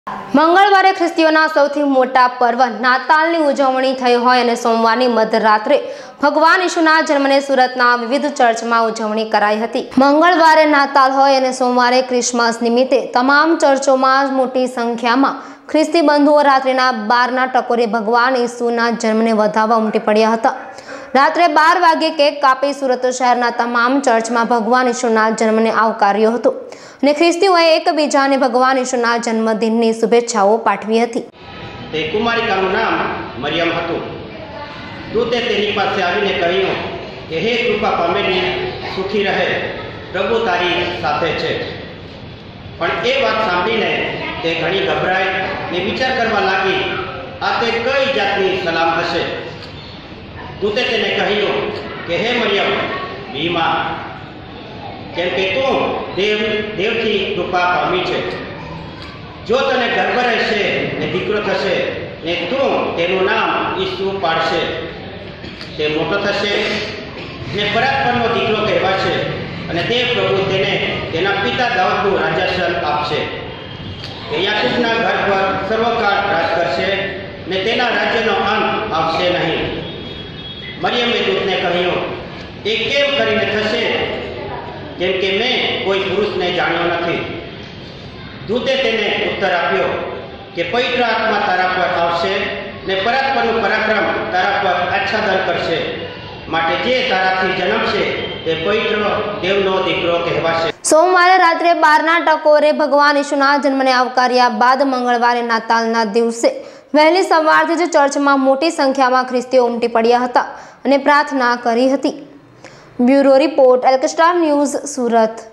મંગળવારે ખ્રિસ્તીઓના સૌથી મોટા પર્વ નાતાલની ઉજવણી થઈ હોય અને સોમવારની મધરાત્રે ભગવાન ઈસુના જન્મને સુરતના વિવિધ ચર્ચમાં ઉજવણી કરાઈ હતી। મંગળવારે નાતાલ હોય અને સોમવારે ક્રિસમસ નિમિત્તે તમામ ચર્ચોમાં મોટી સંખ્યામાં ખ્રિસ્તી બંધુઓ રાત્રિના 12ના ટકોરે ભગવાન ઈસુના જન્મને વધાવવા ઉમટી પડ્યા હતા। રાત્રે 12 વાગ્યે કેક કાપી સુરત શહેરના તમામ ચર્ચમાં ભગવાન ઈસુના જન્મને આવકાર્યો હતો અને ખ્રિસ્તીઓએ એકબીજાને ભગવાન ઈસુના જન્મદિનની શુભેચ્છાઓ પાઠવી હતી। તે કુમારિકાનું નામ મરિયમ હતું। દૂતે તેની પાસે આવીને કહ્યું કે હે કૃપા પામેલી, સુખી રહે, પ્રભુ તારી સાથે છે। પણ એ વાત સાંભળીને તે ઘણી ગભરાઈ ને વિચાર કરવા લાગી, આ તે કઈ જાતની સલામ હશે। દૂતે તેને કહ્યું કે હે મરિયમ, બીમા, કેમ કે તું દેવથી કૃપા પામી છે। જો તને ગર્ભ રહેશે ને દીકરો થશે ને તું તેનું નામ ઈસુ પાડશે। તે મોટો થશે ને પરાત્પરનો દીકરો કહેવાશે અને તે પ્રભુ તેને તેના પિતા દાઉદનું રાજ્યાસન આપશે। તે યાકૂબના ઘર પર સર્વકાળ રાજ કરશે ને તેના રાજ્યનો અંત આવશે નહીં। મરિયમે દૂતને કહ્યું, એ કેમ કરીને થશે, કેમ કે મેં કોઈ પુરુષને જાણ્યો નથી। દૂતે તેને ઉત્તર આપ્યો કે પવિત્ર આત્મા તારા પર આવશે ને પરાત્પરનું પરાક્રમ તારા પર આચ્છાદન કરશે, માટે જે તારાથી જન્મશે તે પવિત્ર દેવનો દીકરો કહેવાશે। સોમવારે રાત્રે 12ના ટકોરે ભગવાન ઈસુના જન્મને આવકાર્યા બાદ મંગળવારે નાતાલના દિવસે વહેલી સવારથી જ ચર્ચમાં મોટી સંખ્યામાં ખ્રિસ્તીઓ ઉમટી પડ્યા હતા અને પ્રાર્થના કરી હતી। બ્યુરો રિપોર્ટ, એલ્કસ્ટાર ન્યૂઝ, સુરત।